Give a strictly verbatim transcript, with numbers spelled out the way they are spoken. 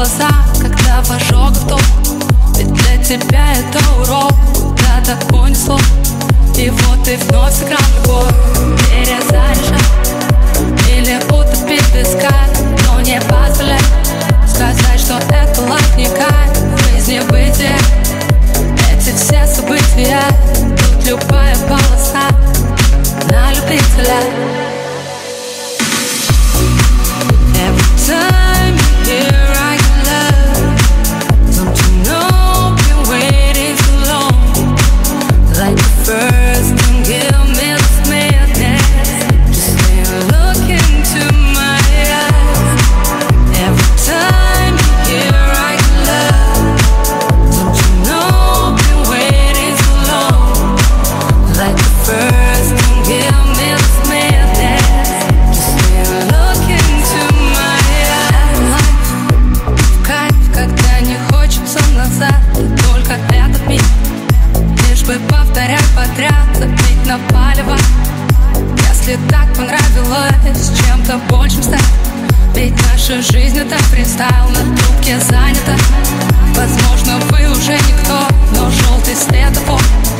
глаза, когда в ожогах топ. Ведь для тебя это урок, куда-то понесло. И вот ты вновь сыграл любовь, перезаряжай или утопить в песках, но не позволяй сказать, что это лайф не кайф, жизни бытие. Эти все события, тут любая полоса на любителя. Every time you hear I can love, don't you know been waiting too long. Like the first don't give me this madness, just stay look into my eyes. Every time you hear I can love, don't you know been waiting too long. Like the first don't give me this madness, just stay look into my eyes. Кайф, когда не хочется назад, только этот миг, лишь бы повторять подряд, забить на палево. Если так понравилось чем-то большим стать, ведь наша жизнь это фристайл, на трубке занята. Возможно, вы уже никто, но желтый светофор